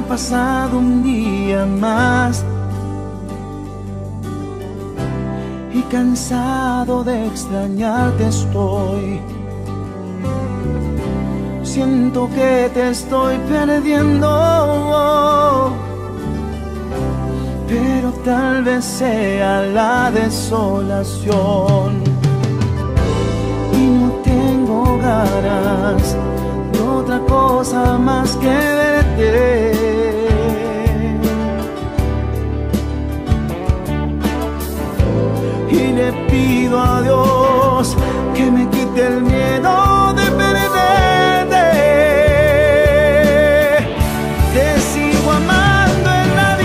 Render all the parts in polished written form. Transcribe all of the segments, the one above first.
pasado un día más y cansado de extrañarte estoy. Siento que te estoy perdiendo, pero tal vez sea la desolación. Y no tengo ganas de otra cosa más que verte. Y le pido a Dios que me quite el miedo de perderte. Te sigo amando en la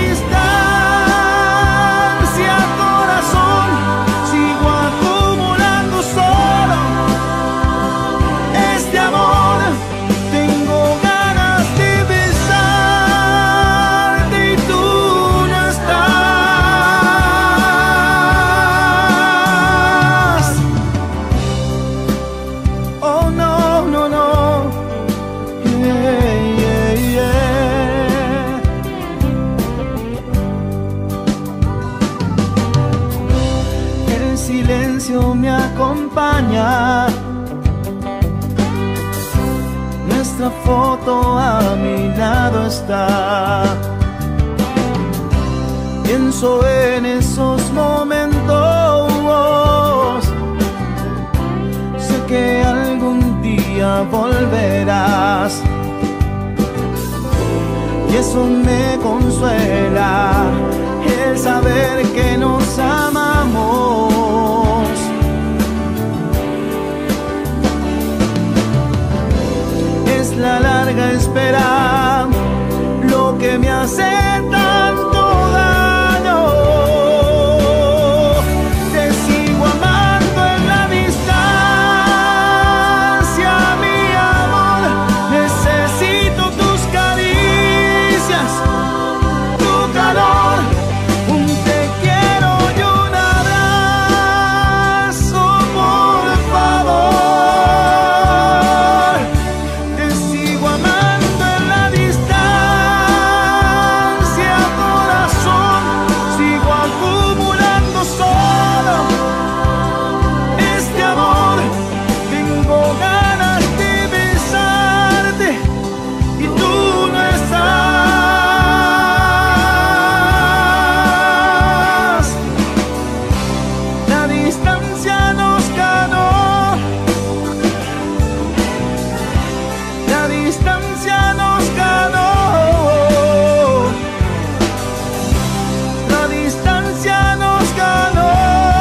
distancia, corazón. Sigo acumulando solo este amor. Tengo ganas de besarte y tú no estás. Oh no, no, no. Yeah, yeah, yeah. El silencio me acompaña. Nuestra foto a mi lado está. Pienso en esos momentos. Sé que algún día volverás. Y eso me consuela, el saber que nos amamos. Es la larga espera lo que me hace tanto daño. Te sigo amando en la distancia, mi amor. Necesito tus caricias, tu calor, un te quiero y un abrazo, por favor. Te sigo amando en la distancia, corazón. Sigo acumulando solo este amor. Tengo ganas de besarte y tú no estás. La distancia nos ganó. La distancia nos ganó. La distancia nos ganó.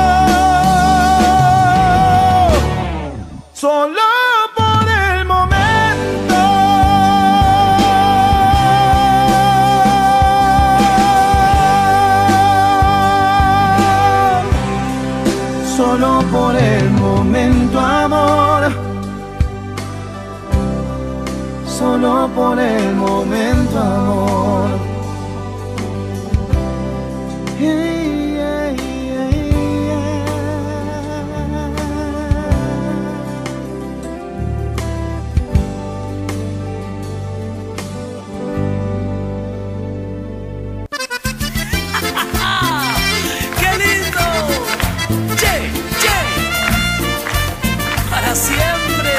Solo por el momento. Solo por el momento, amor. Solo por el momento, amor. Yeah, yeah, yeah, ¡Qué lindo! ¡Che, che! ¡Para siempre!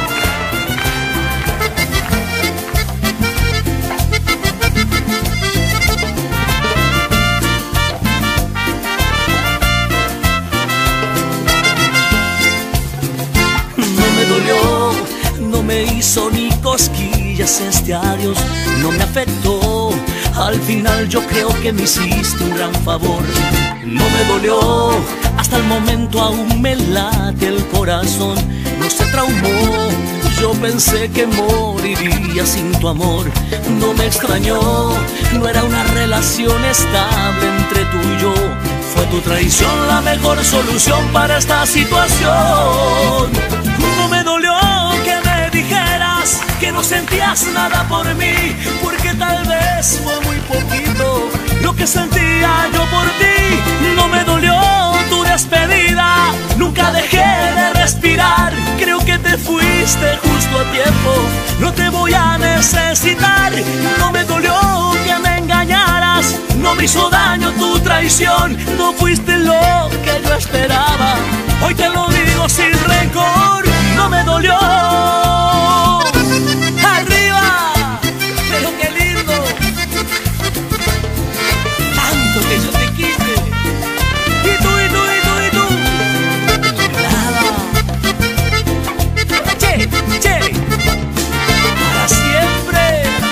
No me dolió, no me hizo ni cosquillas este adiós, no me afectó. Al final yo creo que me hiciste un gran favor. No me dolió, hasta el momento aún me late el corazón. No se traumó, yo pensé que moriría sin tu amor. No me extrañó, no era una relación estable entre tú y yo. Fue tu traición la mejor solución para esta situación. No me dolió que me dijeras que no sentías nada por mí, porque tal vez fue muy poquito lo que sentía yo por ti. No me dolió tu despedida, nunca dejé de respirar. Creo que te fuiste justo a tiempo, no te voy a necesitar. No me dolió traición, no fuiste lo que yo esperaba. Hoy te lo digo sin rencor, no me dolió. Arriba, pero qué lindo, tanto que yo te quise. Y tú, y tú, y tú, y tú, nada. Che, che, para siempre.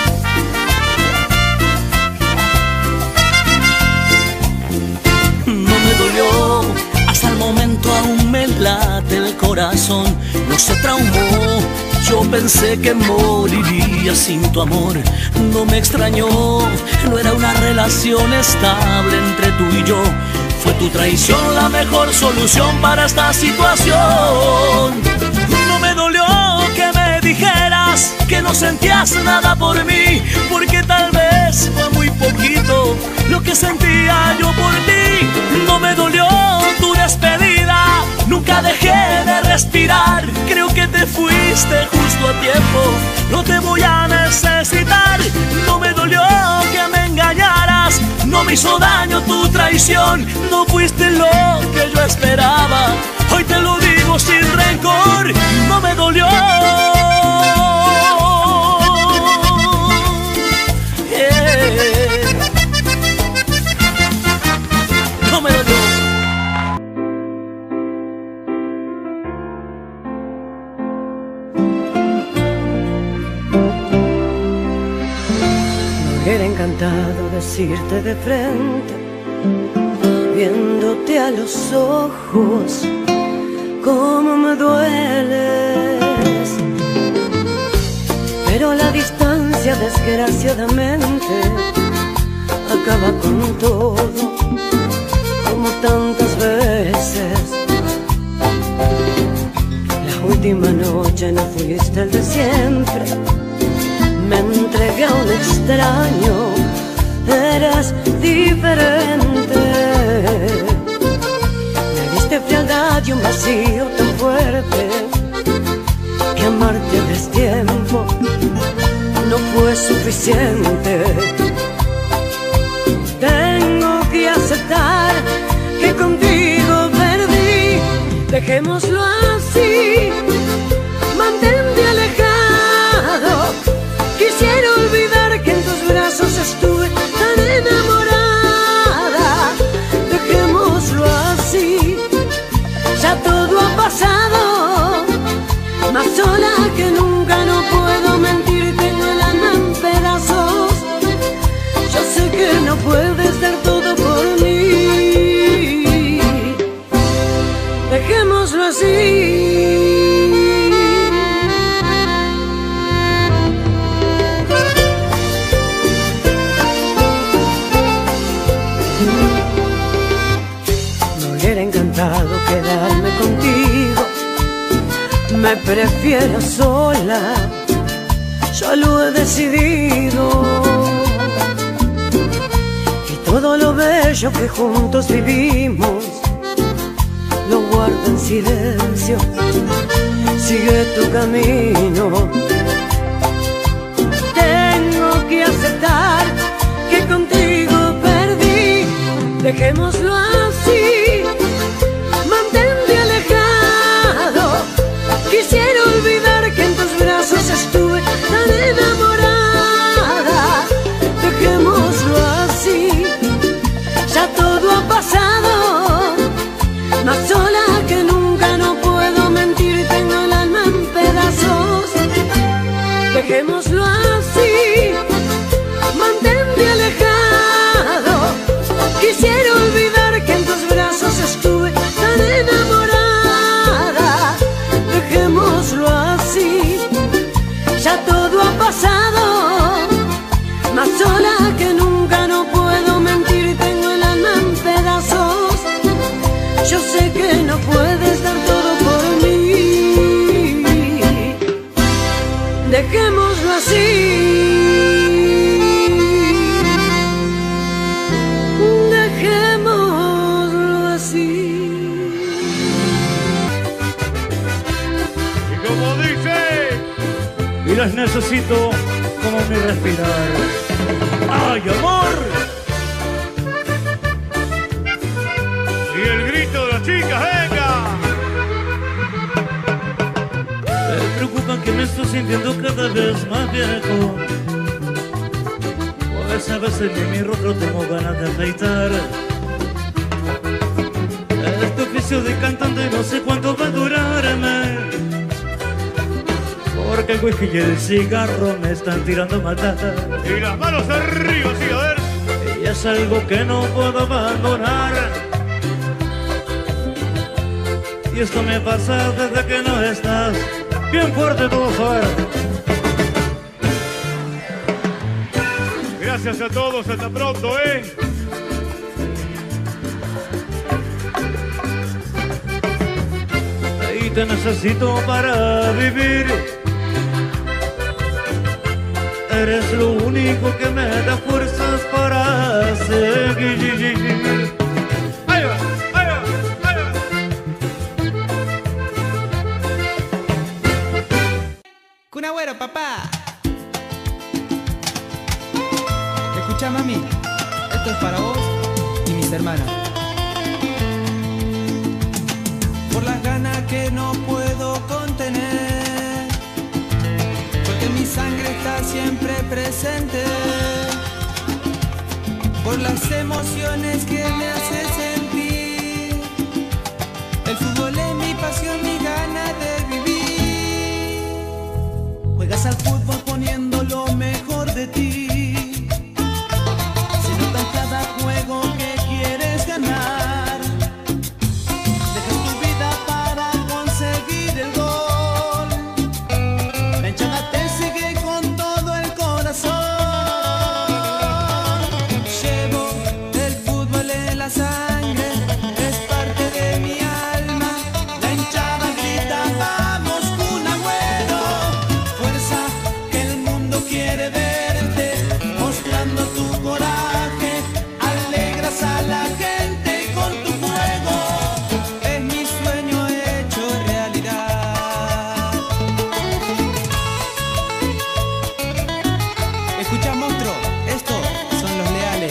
No me dolió, hasta el momento aún me late el corazón. No se traumó, yo pensé que moriría sin tu amor. No me extrañó, no era una relación estable entre tú y yo. Fue tu traición la mejor solución para esta situación. No me dolió que me dijeras que no sentías nada por mí, porque tal vez fue muy poquito lo que sentía yo por ti. No me dolió tu despedida, nunca dejé de respirar. Creo que te fuiste justo a tiempo, no te voy a necesitar. No me dolió que me engañaras, no me hizo daño tu traición. No fuiste lo que yo esperaba, hoy te lo digo sin rencor, no me dolió. No me dolió. Me hubiera encantado decirte de frente, viéndote a los ojos, cómo me dueles. Pero la distancia, desgraciadamente, acaba con todo, como tantas veces. La última noche no fuiste el de siempre, me entregué a un extraño, eras diferente. Me diste frialdad y un vacío tan fuerte, que amarte a destiempo no fue suficiente. Tengo que aceptar que contigo perdí, dejémoslo así, mantente alejado. Quisiera olvidar que en tus brazos estuve tan enamorada. Dejémoslo así, ya todo ha pasado, más sola que nunca, no puedo mentir, tengo el alma en pedazos. Yo sé que no puedes dar todo por mí, dejémoslo así. Me hubiera encantado quedarme contigo, me prefiero sola, ya lo he decidido. Y todo lo bello que juntos vivimos lo guardo en silencio. Sigue tu camino. Tengo que aceptar que contigo perdí, dejémoslo así, mantente alejado. Quisiera olvidar que en tus brazos estuve tan enamorada. Dejémoslo así, ya todo ha pasado, más sola que nunca, no puedo mentir, tengo el alma en pedazos. Dejémoslo así, mantente alejado. Quisiera olvidar que en tus brazos estuve tan enamorada. Dejémoslo así, ya todo ha pasado, más sola que nunca, no puedo mentir, tengo el alma en pedazos. Yo sé que no puedes dar todo por mí, dejémoslo así. Y las necesito como mi respirar. ¡Ay, amor! me estoy sintiendo cada vez más viejo. Pues a veces en mi rostro tengo ganas de afeitar. Este oficio de cantante no sé cuánto va a durarme, porque el whisky y el cigarro me están tirando matar. Y las manos arriba, sí, a ver. Y es algo que no puedo abandonar. Y esto me pasa desde que no estás. Bien fuerte tu mujer. Gracias a todos, hasta pronto, Y te necesito para vivir. Eres lo único que me da fuerzas para seguir. Ahí va, ahí va, ahí va. Kun Agüero, papá. Escucha, mami, esto es para vos y mis hermanas. Por las ganas que no puedo contener, porque mi sangre está siempre presente, por las emociones que me hace sentir. El fútbol es mi pasión, mi ganas de vivir. Juegas al fútbol poniendo lo mejor de ti. Se nota en cada juego que quieres ganar. Dejas tu vida para conseguir el gol. La hinchada te sigue con todo el corazón. Llevo el fútbol en la sangre, es parte de mi alma. La hinchada grita, vamos Kun Agüero. Fuerza que el mundo quiere verte, mostrando tu coraje. Alegras a la gente con tu juego. Es mi sueño hecho realidad. Escucha, monstruo, estos son los leales.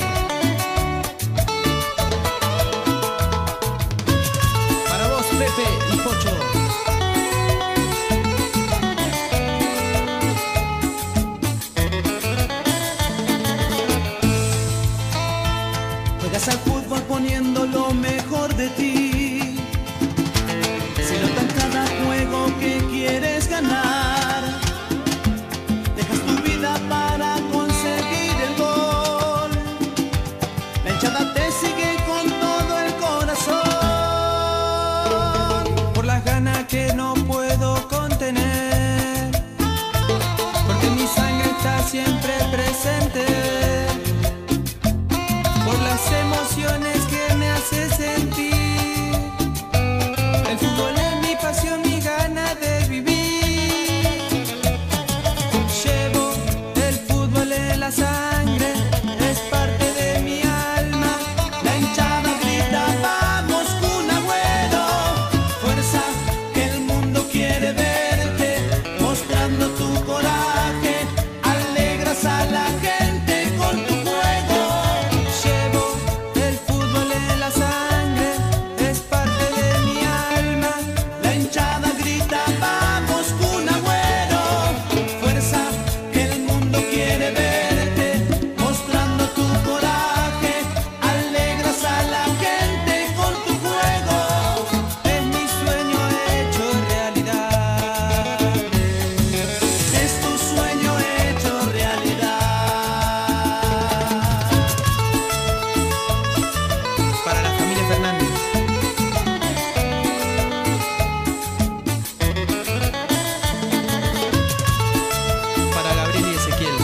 Para vos, Pepe y Pocho. Juegas al fútbol poniendo lo mejor de ti. Se nota en cada juego que quieres ganar. Dejas tu vida para conseguir el gol. La hinchada te sigue con todo el corazón. Por las ganas que no puedo contener, porque mi sangre está siempre presente, por las emociones que me hace sentir. El fútbol es mi pasión, mi gana de vivir. Llevo el fútbol en la sangre, es parte de mi alma. La hinchada grita, vamos Kun Agüero. Fuerza que el mundo quiere verte, mostrando tu coraje. Alegras a la gente con tu juego. Llevo el fútbol en la sangre, es parte de mi alma. La hinchada grita, vamos Kun Agüero. Fuerza que el mundo quiere verte, mostrando tu coraje. Alegras a la gente con tu juego. Es mi sueño hecho realidad. Es tu sueño hecho realidad. Para la familia Fernández. Para Gabriel y Ezequiel.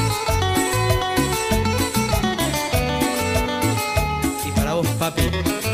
Y para vos, papi.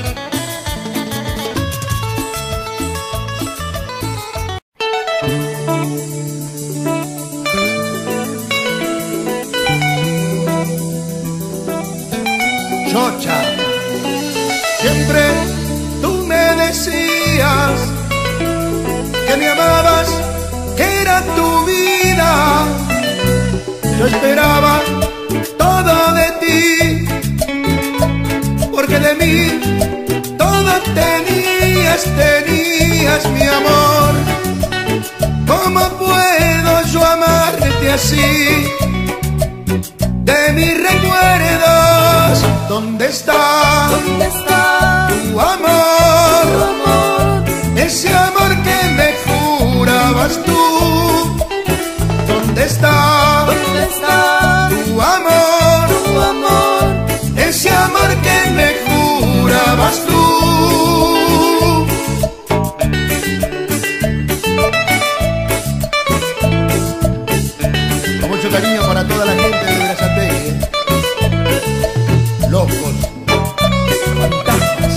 Chocha, siempre tú me decías que me amabas, que era tu vida. Yo esperaba todo de ti, porque de mí todo tenías mi amor. ¿Cómo puedo llamarme así. De mis recuerdos, ¿dónde está? ¿Dónde está tu amor? tu amor? Ese amor que me jurabas tú. ¿Dónde está? ¿Dónde está tu amor? tu amor? Ese amor que me jurabas tú. Con mucho cariño para toda la gente de Berazategui. Locos, fantasmas.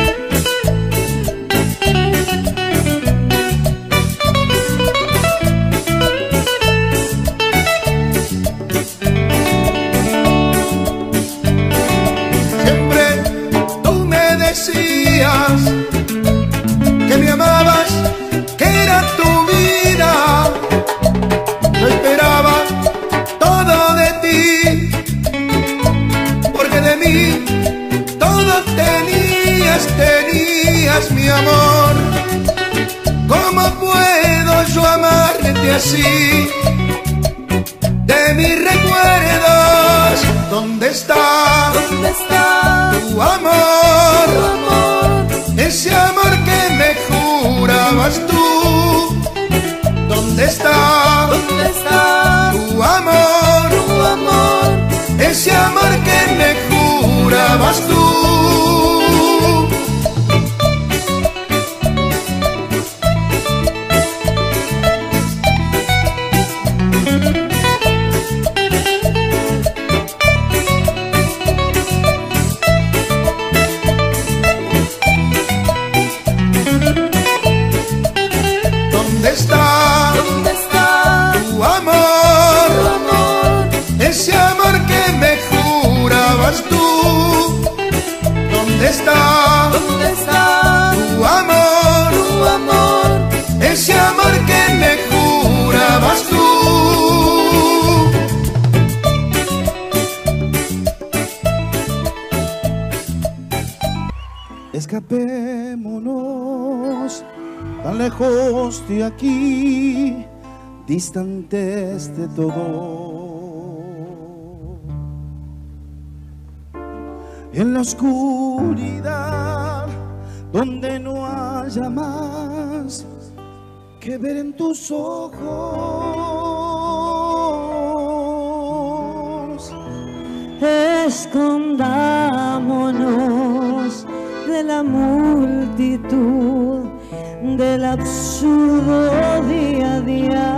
Siempre tú me decías que me amabas, que era tu vida. Yo esperaba todo de ti, porque de mí todo tenías mi amor. ¿Cómo puedo yo amarte así? De mis recuerdos, ¿dónde está? ¿Dónde está Tu amor, tu amor? ese amor que me jurabas tú. ¿Dónde está? ¿Dónde está Tu amor, tu amor? ese amor que me jurabas tú. ¿Dónde está? ¿Dónde está Tu amor, tu amor? ese amor que me jurabas tú. ¿Dónde está? ¿Dónde está Tu amor, tu amor? ese amor que me jurabas tú. Escapémonos tan lejos de aquí, distantes de todo. En la oscuridad, donde no haya más que ver en tus ojos. Escondámonos de la multitud, del absurdo día a día,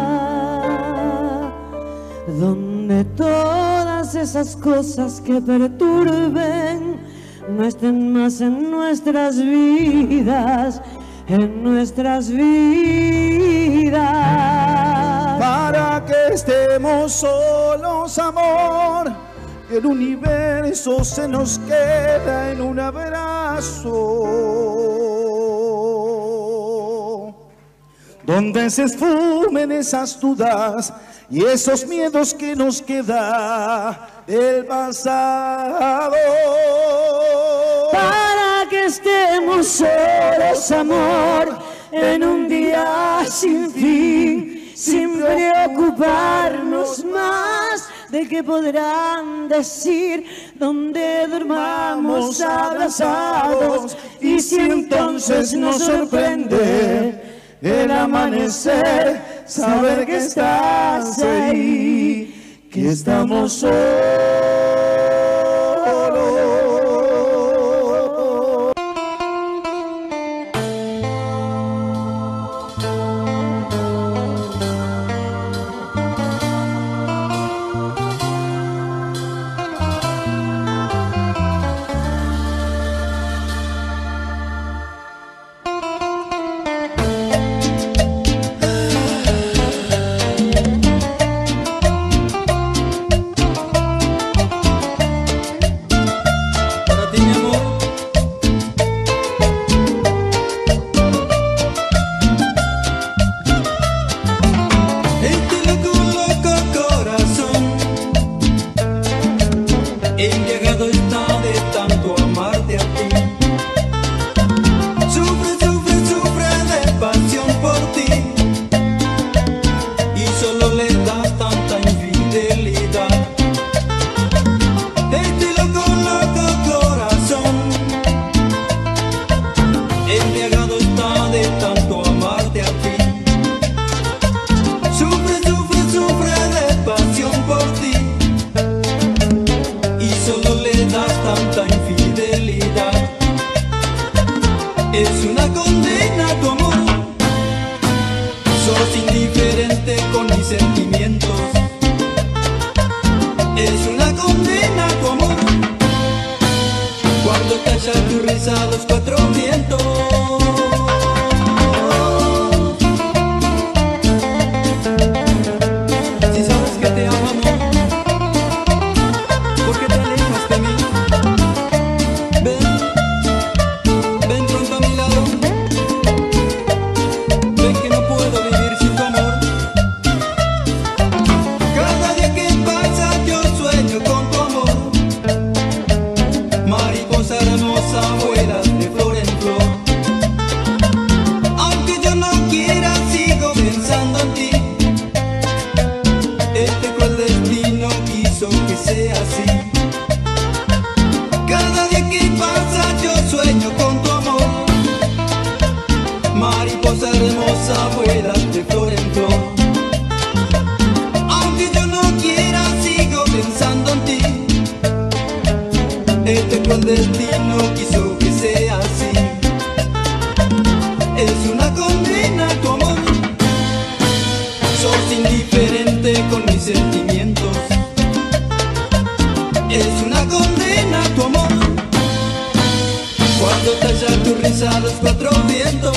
donde todas esas cosas que perturben no estén más en nuestras vidas, en nuestras vidas. Para que estemos solos, amor, que el universo se nos queda en un abrazo, donde se esfumen esas dudas y esos miedos que nos queda del pasado. Para que estemos solos, amor, en un día sin fin, sin preocuparnos más de qué podrán decir, donde durmamos abrazados. Y si entonces nos sorprende el amanecer, saber que estás ahí, que estamos solos. Solo le das rosa vuela de flor en flor. Aunque yo no quiera, sigo pensando en ti. Este fue el destino, quiso que sea así. Es una condena tu amor. Sos indiferente con mis sentimientos. Es una condena tu amor. Cuando talla tu risa los cuatro vientos.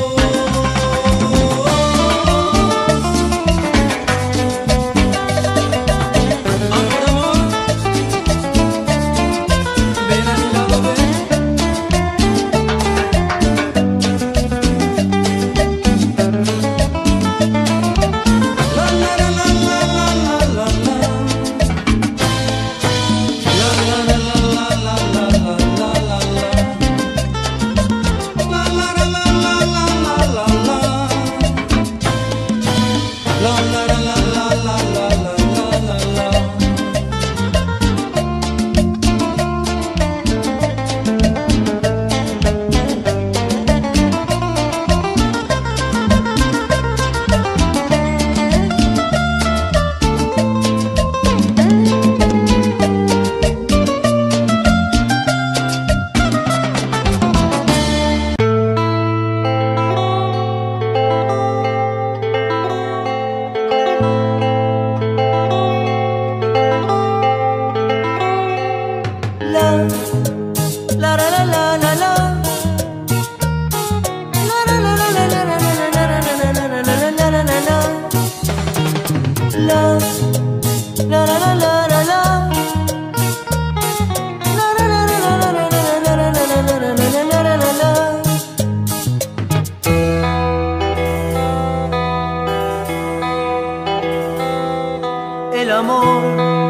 El amor,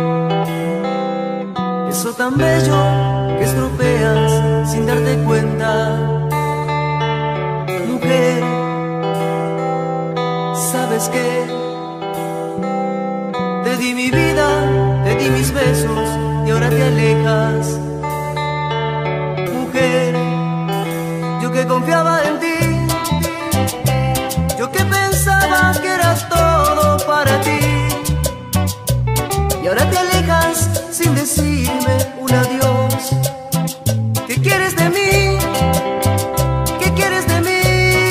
eso tan bello que estropeas sin darte cuenta. Mujer, ¿sabes qué? Te di mi vida, te di mis besos y ahora te alejas. Mujer, yo que confiaba en ti, yo que pensaba que eras todo para ti, y ahora te alejas sin decirme un adiós. ¿Qué quieres de mí? ¿Qué quieres de mí?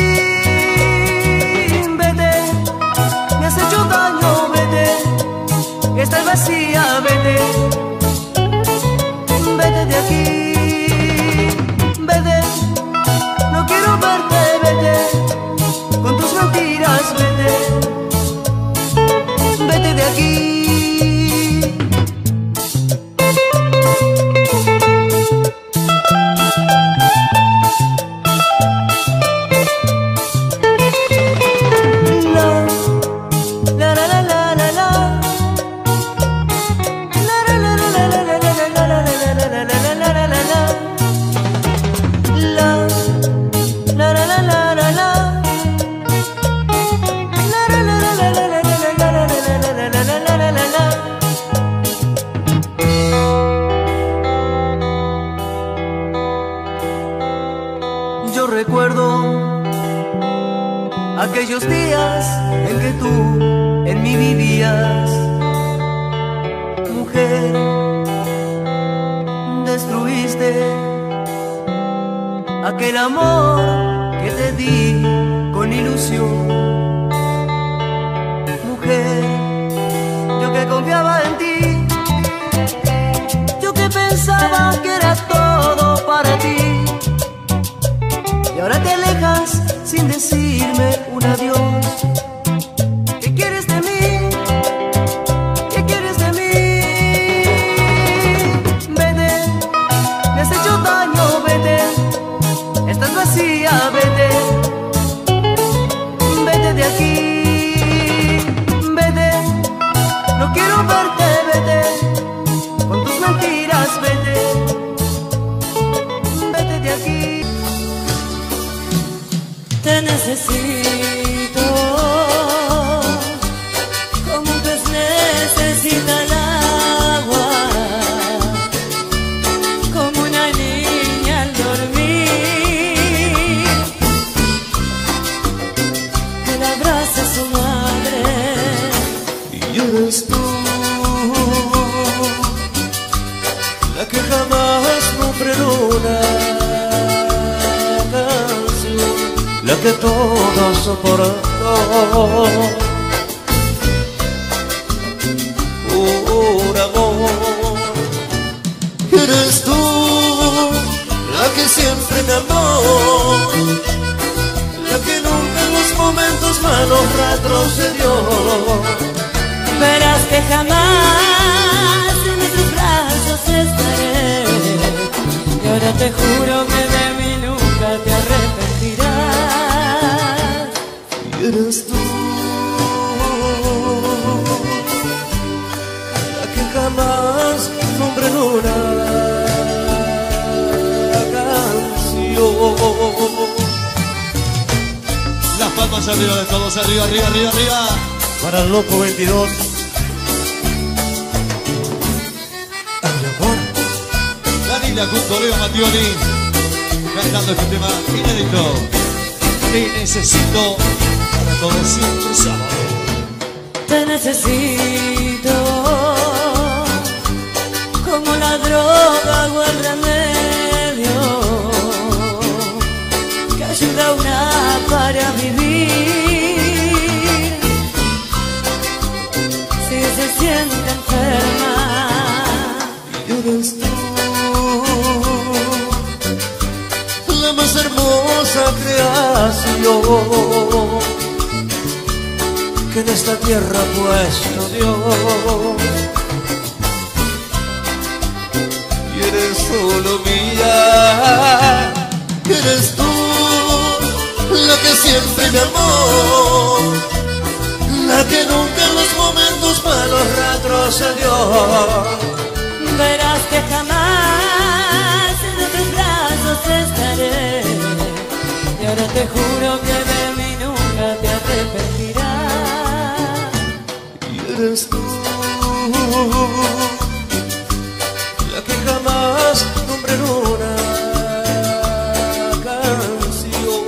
Vete, me has hecho daño, vete. Estás vacía, vete. Vete de aquí. Vete, no quiero verte, vete. Con tus mentiras, vete. Vete de aquí. Yo recuerdo aquellos días en que tú en mí vivías. Mujer, destruiste aquel amor que te di con ilusión. Mujer, yo que confiaba en ti, yo que pensaba que era todo para ti, y ahora te alejas sin decirme un adiós. ¿Qué quieres de mí? ¿Qué quieres de mí? Vete, me has hecho daño, vete. Estás vacía, vete. Vete de aquí. Vete, no quiero verte, vete. Con tus mentiras, vete. Vete de aquí. Te necesito como un pez necesita el agua, como una niña al dormir. la que jamás nombré en una canción, la que todo soportó. Por amor, eres tú la que siempre me amó, la que nunca en los momentos malos retrocedió. Verás que jamás en tus brazos estaré, y ahora te juro que de mí nunca te arrepentirás. Y eres tú la que jamás nombré en una canción. Las palmas arriba de todos, arriba, arriba, arriba, arriba. Para el loco 22. Danila junto a Leo Mattioli cantando este tema inédito. Te necesito para todo siempre sábado. Te necesito como la droga o el remedio que ayuda a una para vivir si se siente enferma. Y eres tú la más hermosa creación que en esta tierra ha puesto Dios. Y eres solo mía, eres tú la que siempre me amó, la que nunca en los momentos malos retrocedió. Verás que jamás en tus brazos estaré, y ahora te juro que de mí nunca te arrepentirás. Y eres tú la que jamás nombré en una canción.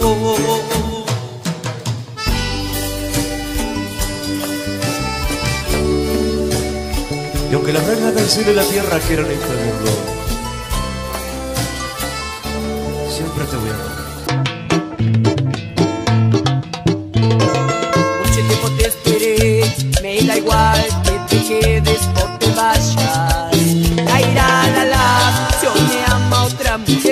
Y aunque las reglas del cielo y la tierra quieran impedirlo, siempre te voy a amar. Mucho tiempo te esperé, me da igual que te quedes o te vayas. La ira, la, yo me ama otra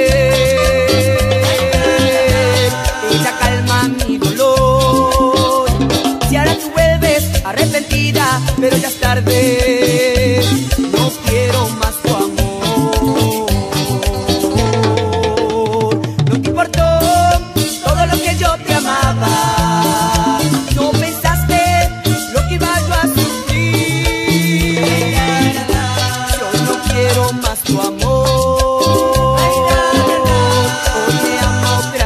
mujer. Ella calma mi dolor. Si ahora tú vuelves arrepentida, pero ya es tarde. No quiero más tu amor. No te importó todo lo que yo te amaba. No pensaste lo que iba yo a sufrir. Yo no quiero más tu amor. Hoy me ama otra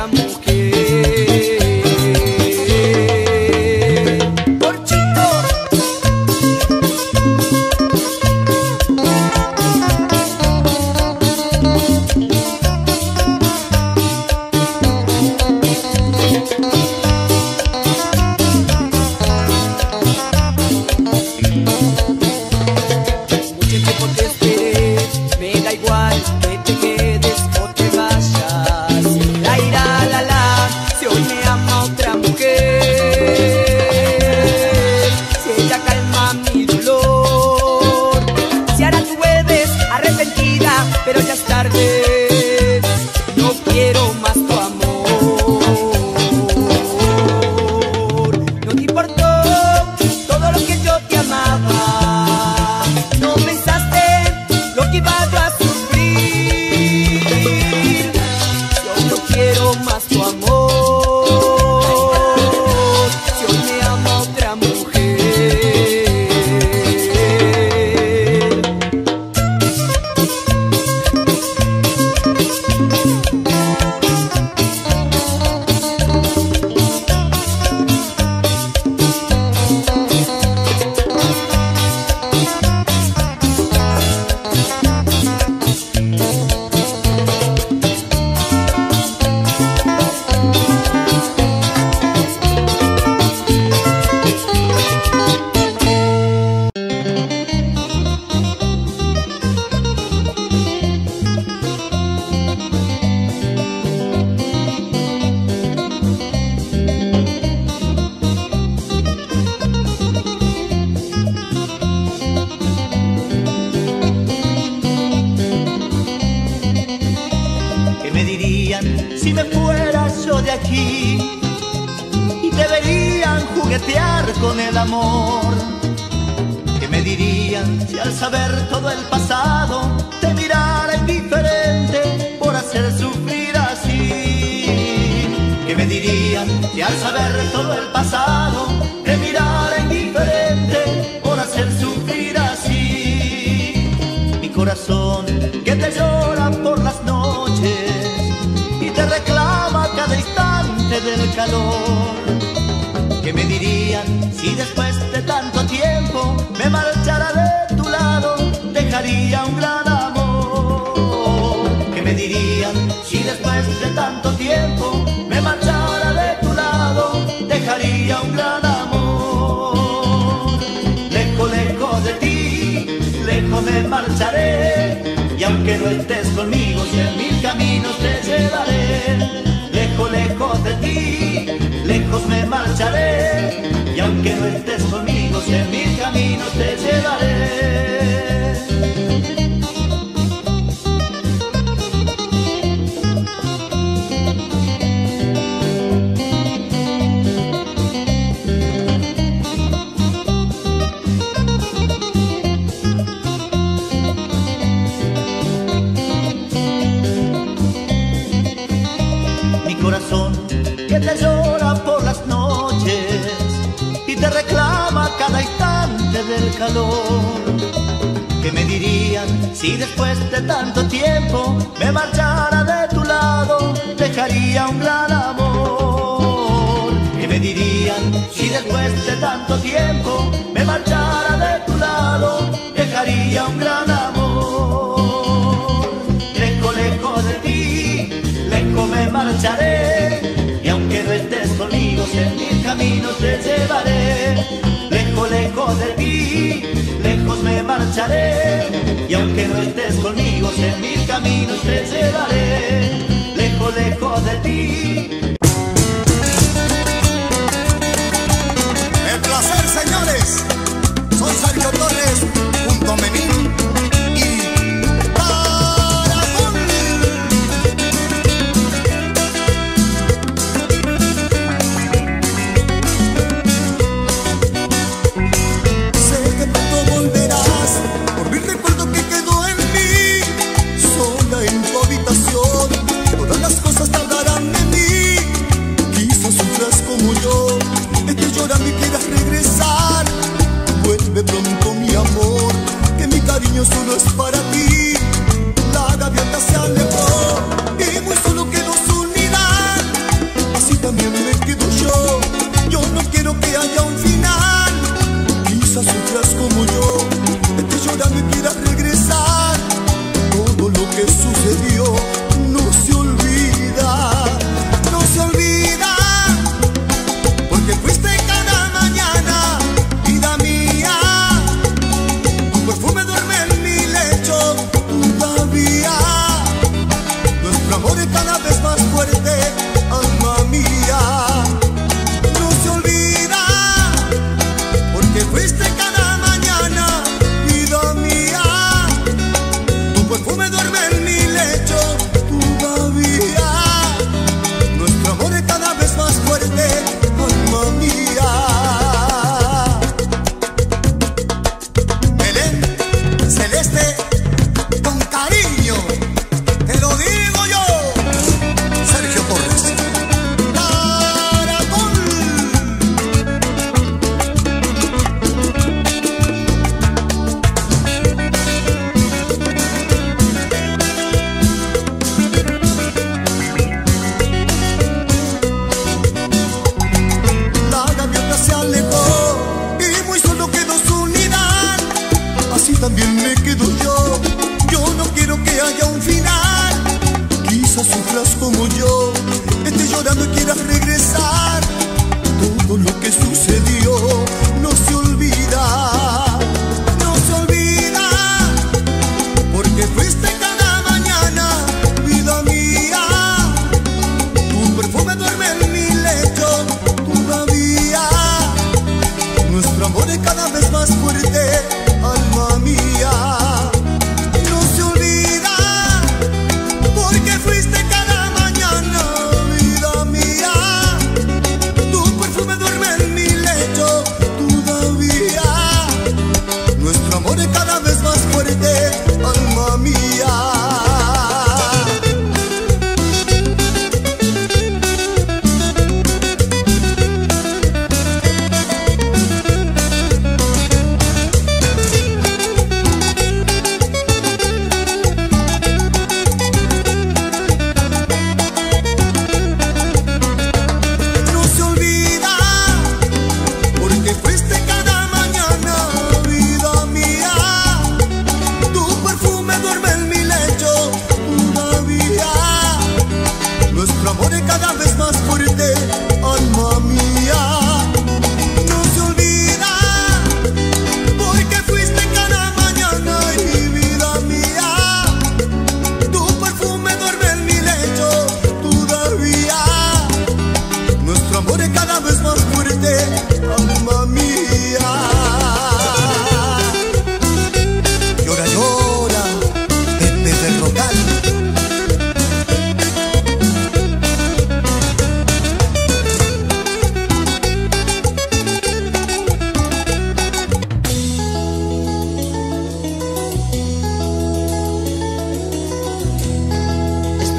mujer. Porchito. Mucho tiempo te esperé, me da igual que te quedes o te vayas. La ira, la, si hoy me ama otra mujer. Si ella calma mi dolor. Si ahora tú vuelves arrepentida, pero ya es tarde. No quiero más tu amor. No te importó todo lo que yo te amaba. No pensaste lo que iba yo a sufrir. Yo no quiero más tu amor. Si hoy me ama otra mujer. dirían si me fuera yo de aquí? Y te verían juguetear con el amor. ¿Qué me dirían si al saber todo el pasado te mirara indiferente por hacer sufrir así? ¿Qué me dirían si al saber todo el pasado te mirara indiferente por hacer sufrir así? Mi corazón que te llora por las noches y te reclama cada instante del calor. ¿Qué me dirían si después de tanto tiempo me marchara de tu lado? Dejaría un gran amor. ¿Qué me dirían si después de tanto tiempo me marchara de tu lado? Dejaría un gran amor. Lejos, lejos de ti, lejos me marcharé. Y aunque no estés conmigo, si en mil caminos te llevaré. Lejos, lejos de ti, lejos me marcharé. Y aunque no estés conmigo, si en mil caminos te llevaré. Que te llora por las noches y te reclama cada instante del calor. ¿Qué me dirían si después de tanto tiempo me marchara de tu lado? Dejaría un gran amor. ¿Qué me dirían si después de tanto tiempo me marchara de tu lado? Dejaría un gran amor. Lejos, lejos de ti, lejos me marcharé. Y aunque no estés conmigo, si en mil caminos te llevaré. Lejos, lejos de ti, lejos me marcharé. Y aunque no estés conmigo, si en mil caminos te llevaré. Lejos, lejos de ti. El placer, señores. Soy Sergio Torres, junto a Menín y Caracol. Sé que pronto volverás por mi recuerdo que quedó en mí. Sola en tu habitación, todas las cosas tardarán en mí. Quizás sufras como yo, estés llorando y quieras regresar. Vuelve pronto mi amor, que mi cariño solo es para ti. La gaviota se alejó y muy solo quedó su unidad. Así también me quedo yo, yo no quiero que haya un final. Quizás sufras como yo, estés llorando y quieras regresar. Todo lo que sucedió no se olvida, no se olvida. Porque fuiste cada mañana, vida mía. Tu perfume duerme en mi lecho todavía. Nuestro amor es cada vez más fuerte, alma mía. No se olvida, porque fuiste cada mañana, vida mía. Tu perfume duerme en mi lecho todavía. Nuestro amor es cada vez más fuerte, alma mía. Belén, Celeste, con cariño, te lo digo yo, Sergio Torres, Caracol. La gaviota se alejó y muy solo quedó su unidad. Así también me quedo yo, yo no quiero que haya un final. Quizás sufras como yo, estés llorando y quieras regresar. Todo lo que sucedió no se olvida, no se olvida. Porque fuiste cada mañana, vida mía. Tu perfume duerme en mi lecho todavía. Nuestro amor es cada vez más fuerte, alma mía. No se olvida,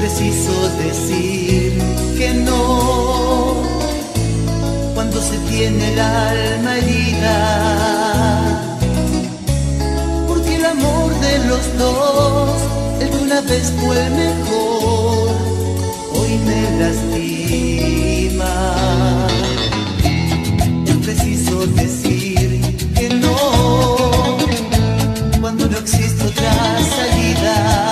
preciso decir que no cuando se tiene el alma herida, porque el amor de los dos, el que una vez fue el mejor, hoy me lastima. Es preciso decir que no cuando no existe otra salida,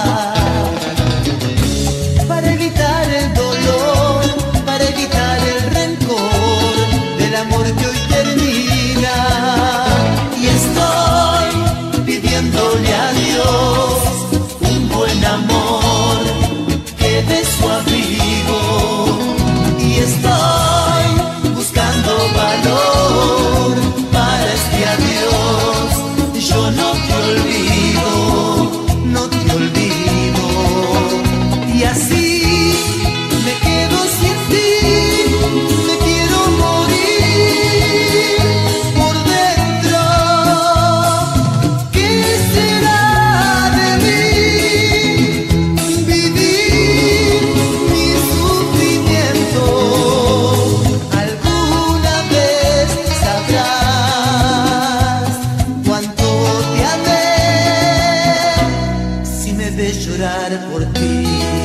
para evitar el dolor, para evitar el rencor del amor que hoy termina. Y estoy pidiéndole a Dios un buen amor que dé su abrigo, y estoy buscando valor para este adiós. Yo no te olvido, no te olvido, y así me quedo sin ti, me quiero morir por dentro. ¿Qué será de mí? Vivir mi sufrimiento. Alguna vez sabrás cuánto te amé si me ves llorar por ti.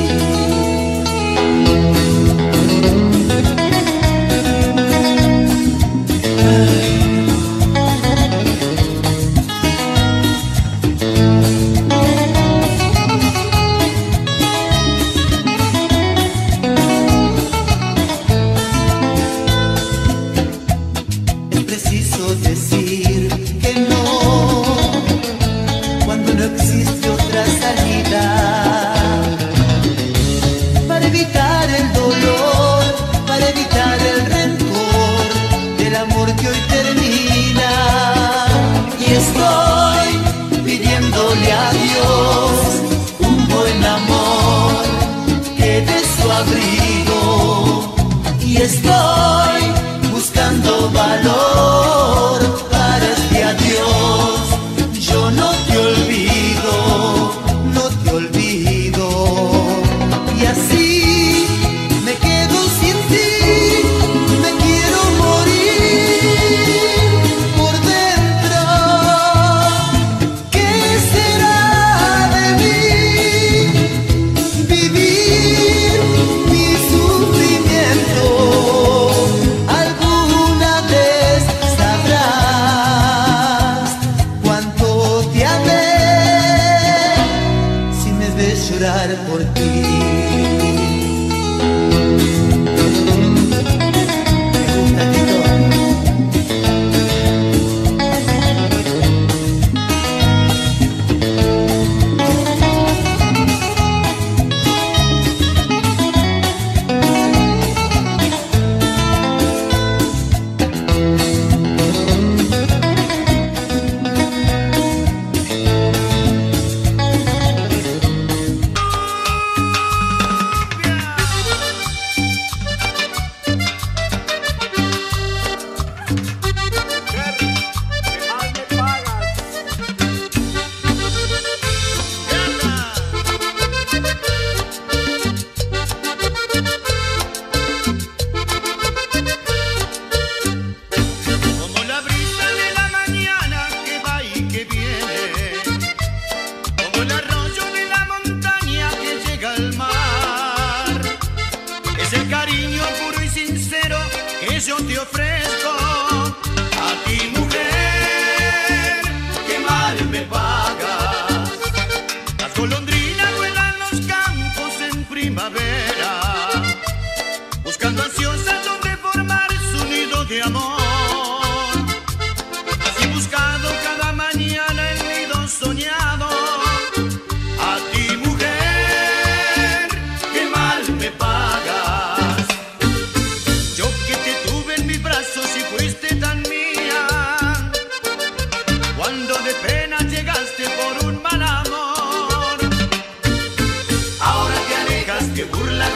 Es preciso decir que no cuando no existe otra salida, para evitar el dolor, para evitar el rencor del amor que hoy termina. Y estoy pidiéndole a Dios un buen amor que dé su abrigo, y estoy buscando valor para este adiós. Yo no te olvido, no te olvido, y así me quedo sin ti, me quiero morir por dentro. ¿Qué será de mí? Vivir mi sufrimiento. Alguna vez sabrás cuánto te amé si me ves llorar por ti. Me gusta, Tito. Como la brisa de la mañana que va y que viene, como el arroyo de la montaña que llega al mar, es el cariño puro y sincero que yo te ofrezco a ti, mujer, que mal me pagas. Las golondrinas vuelan los campos en primavera, buscando ansiosas donde formar su nido de amor. Así buscado cada mañana el nido soñado, a ti, mujer, que mal me pagas. Yo que te tuve en mis brazos y fuiste tan mía, cuando de pena llegaste por un mal amor, ahora te alejas, te burlas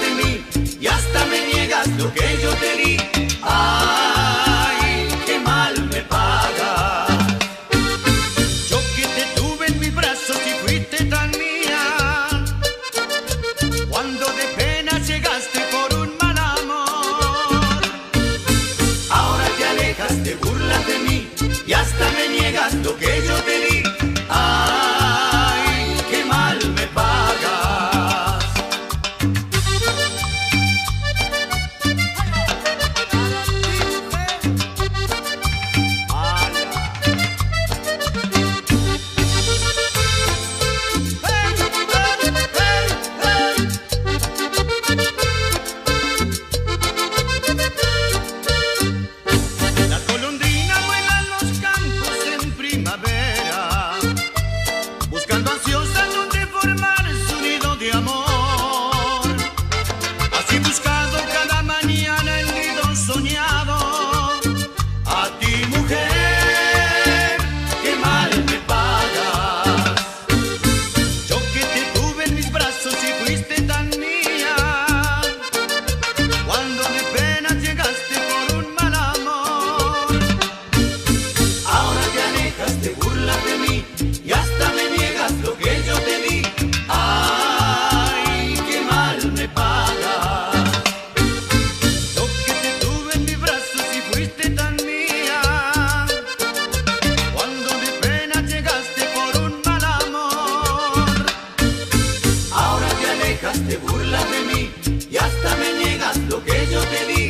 peleas, te burlas de mí y hasta me niegas lo que yo te di.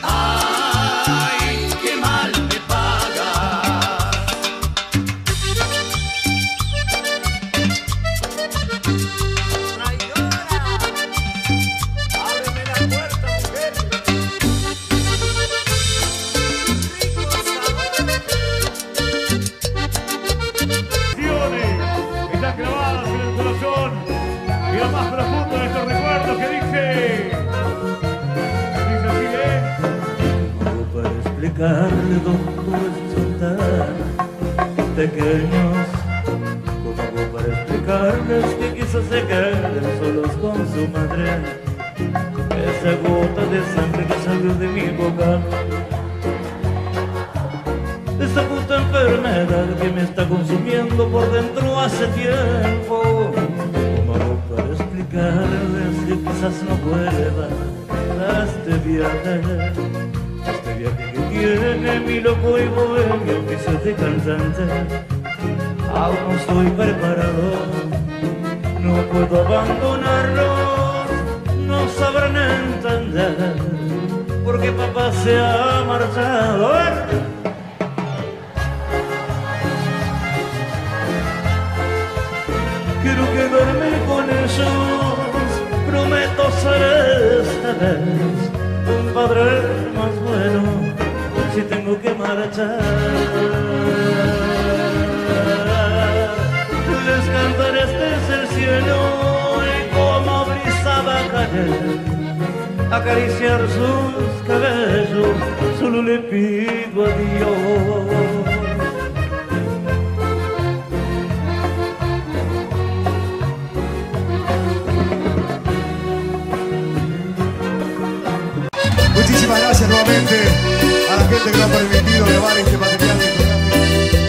Ay, qué mal me pagas. Traidora, ábreme la puerta, mujer. Están grabadas en el corazón y lo más profundo de estos recuerdos que dice así, Como para explicarle dónde son tan pequeños, como para explicarles que quizás se queden solos con su madre. Esa gota de sangre que salió de mi boca, esta puta enfermedad que me está consumiendo por dentro hace tiempo. ¿Cómo hago para explicarles que quizás no pueda a este viaje que tiene mi loco y bohemio oficio de cantante? Aún no estoy preparado, no puedo abandonarlos, no sabrán entender porque papá se ha marchado. Quiero quedarme con ellos, prometo ser esta vez un padre más bueno, si tengo que marchar. Les cantaré este es el cielo y como brisa va a caer, acariciar sus cabellos, solo le pido a Dios. Muchísimas gracias nuevamente a la gente que nos ha permitido grabar este material discográfico.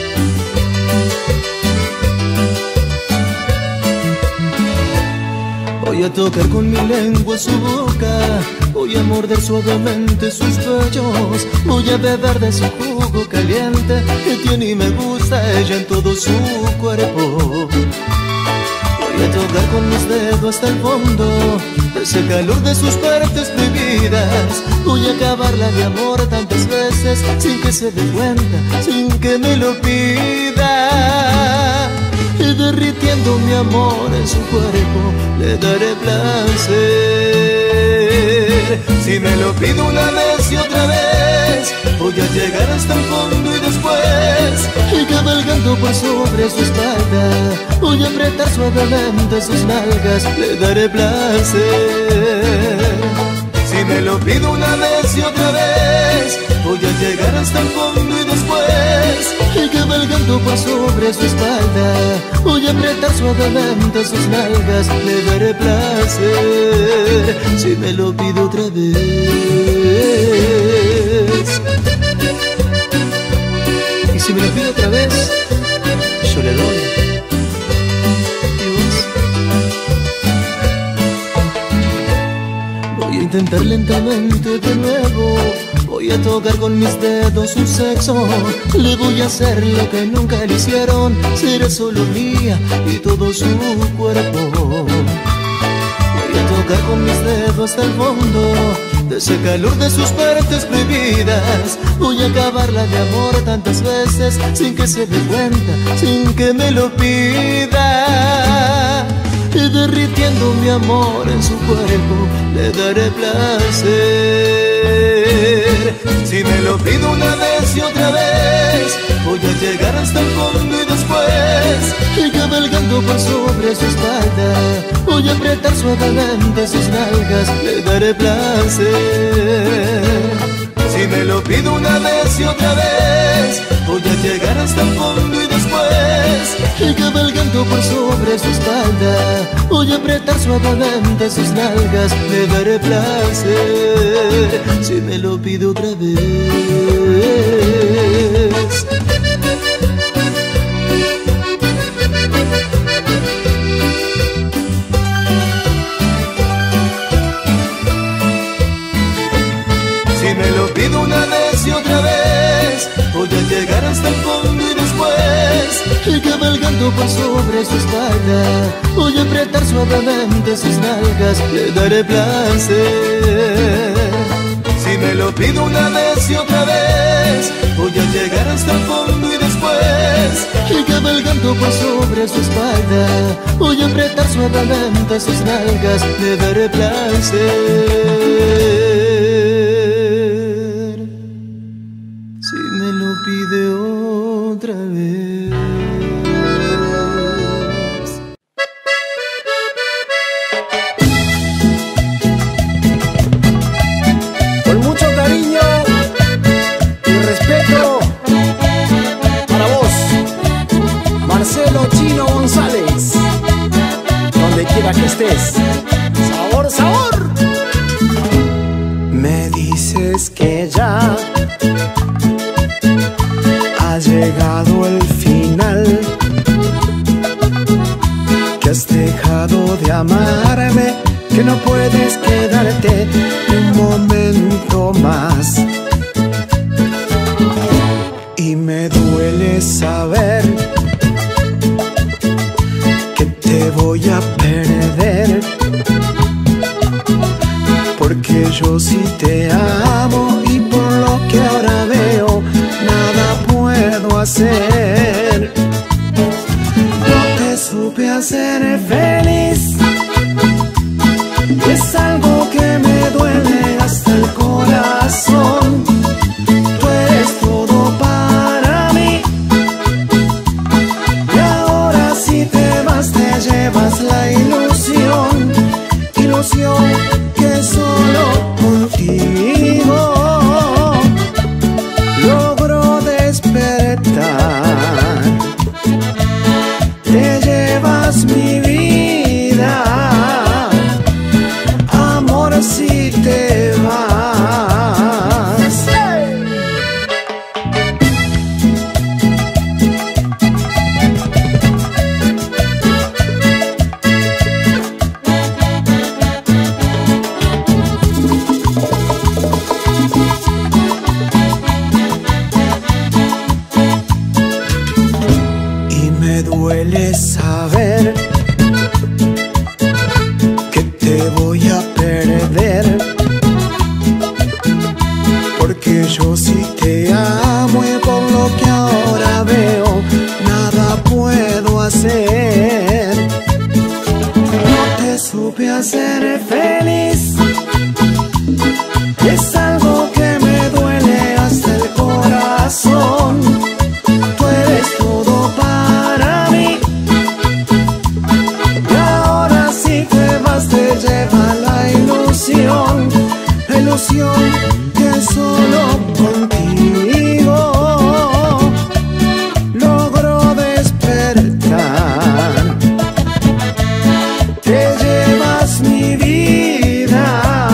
Voy a tocar con mi lengua su boca, voy a morder suavemente sus pechos, voy a beber de su jugo caliente que tiene y me gusta ella en todo su cuerpo. Voy a tocar con mis dedos hasta el fondo, ese calor de sus partes prohibidas. Voy a acabarla de amor tantas veces sin que se dé cuenta, sin que me lo pida. Y derritiendo mi amor en su cuerpo le daré placer. Si me lo pido una vez y otra vez, voy a llegar hasta el fondo y después, y cabalgando por sobre su espalda, voy a apretar suavemente sus nalgas, le daré placer. Si me lo pido una vez y otra vez, voy a llegar hasta el fondo y después, y cabalgando por sobre su espalda, voy a apretar suavemente sus nalgas, le daré placer. Si me lo pido otra vez, y si me lo pido otra vez, yo le doy. Voy a intentar lentamente de nuevo, voy a tocar con mis dedos su sexo, le voy a hacer lo que nunca le hicieron, será solo mía y todo su cuerpo. Voy a tocar con mis dedos hasta el fondo, de ese calor de sus partes prohibidas, voy a acabarla de amor tantas veces sin que se dé cuenta, sin que me lo pida. Y derritiendo mi amor en su cuerpo le daré placer. Si me lo pido una vez y otra vez, voy a llegar hasta el fondo y después, y cabalgando por sobre su espalda, voy a apretar suavemente sus nalgas, le daré placer. Si me lo pido una vez y otra vez, voy a llegar hasta el fondo y después, y cabalgando por sobre su espalda, voy a apretar suavemente sus nalgas, le daré placer. Si me lo pido otra vez. Si me lo pido una vez y otra vez, voy a llegar hasta el fondo y después, y cabalgando por sobre su espalda voy a apretar suavemente sus nalgas, le daré placer. Si me lo pido una vez y otra vez, voy a llegar hasta el fondo y después, y cabalgando por sobre su espalda, voy a apretar suavemente sus nalgas, le daré placer. Si me lo pide otra vez. Con mucho cariño y respeto para vos, Marcelo Chino González, donde quiera que estés. Sabor, sabor. Me dices que ya ha llegado el final, que has dejado de amarme, que no puedes quedarte ni un momento más. Y me duele saber que te voy a perder, porque yo sí te amo y por lo que ahora veo nada puedo hacer. No te supe hacer feliz, es algo que me duele hasta el corazón. Tú eres todo para mí y ahora si te vas te llevas la ilusión, ilusión que solo contigo logro despertar. Te llevas mi vida, amor, si te vas. Y me duele saber que te voy a perder, porque yo sí te amo y por lo que ahora veo nada puedo hacer. No te supe hacer feliz, es algo que me duele hasta el corazón. Tú eres todo para mí y ahora si te vas te lleva la ilusión que solo contigo logro despertar. Te llevas mi vida,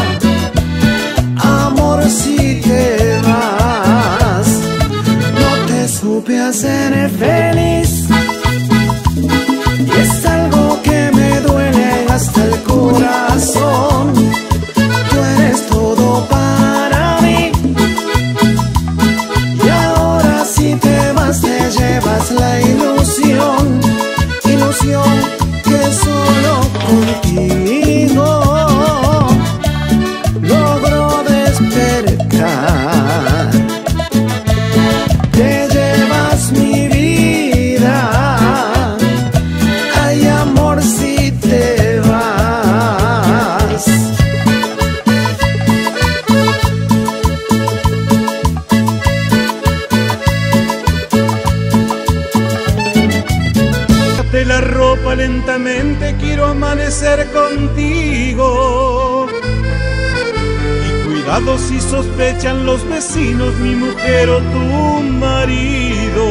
amor, si te vas. No te supe hacer feliz y es algo que me duele hasta el corazón. Tú eres todo para mí y ahora si te vas te llevas la ilusión que solo contigo logro despertar. Te llevas mi vida, ay, amor, si te vas. Quítate la ropa lentamente, quiero amanecer contigo. Y cuidado si sospechan los vecinos, mi mujer o tu marido.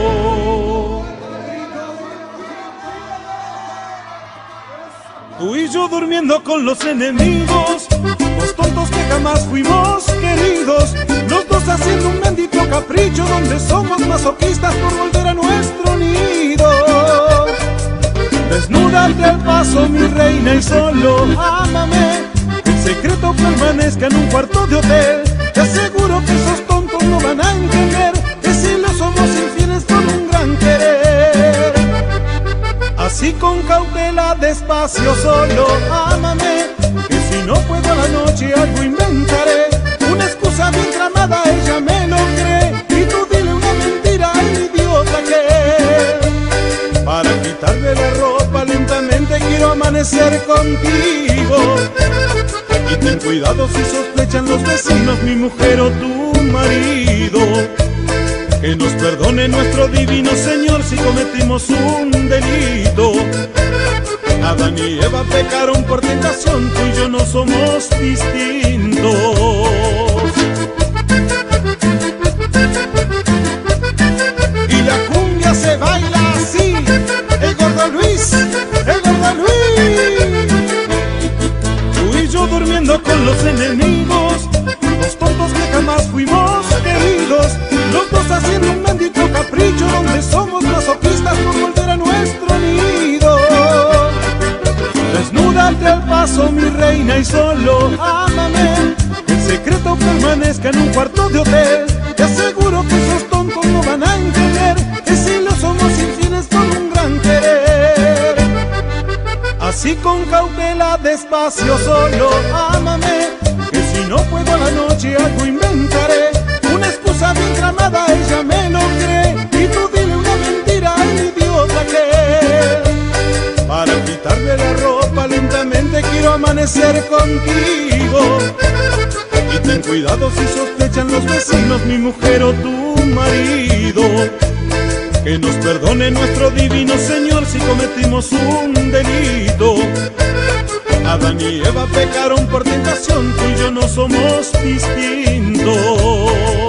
Tú y yo durmiendo con los enemigos, dos tontos que jamás fuimos queridos, los dos haciendo un bendito capricho donde somos masoquistas por volver a nuestro nido. Desnúdate al paso, mi reina, y solo ámame. El secreto permanezca en un cuarto de hotel. Te aseguro que esos tontos no van a entender que si lo somos infieles con un gran querer. con cautela, despacio, solo ámame, que si no puedo a la noche algo inventaré. Una excusa bien tramada, ella me lo cree, y tú dile una mentira al idiota que para quitarle la ropa lentamente quiero amanecer contigo. Y ten cuidado si sospechan los vecinos, mi mujer o tu marido. Que nos perdone nuestro divino Señor si cometimos un delito. Adán y Eva pecaron por tentación, tú y yo no somos distintos. Y la cumbia se baila así, el gordo Luis, el gordo Luis. Tú y yo durmiendo con los enemigos, los tontos que jamás fuimos queridos, los dos haciendo un bendito capricho donde somos masoquistas por volver a nuestro nido. Desnúdate al paso, mi reina, y solo ámame. El secreto permanezca en un cuarto de hotel. Te aseguro que esos tontos no van a entender que si lo somos infieles con un gran querer. Así con cautela, despacio, solo ámame, que si no puedo a la noche algo inventaré. Una excusa bien tramada, ella me lo cree, y tú dile una mentira al idiota que para quitarle la ropa lentamente quiero amanecer contigo. Y ten cuidado si sospechan los vecinos, mi mujer o tu marido. Que nos perdone nuestro divino Señor si cometimos un delito. Adán y Eva pecaron por tentación, tú y yo no somos distintos.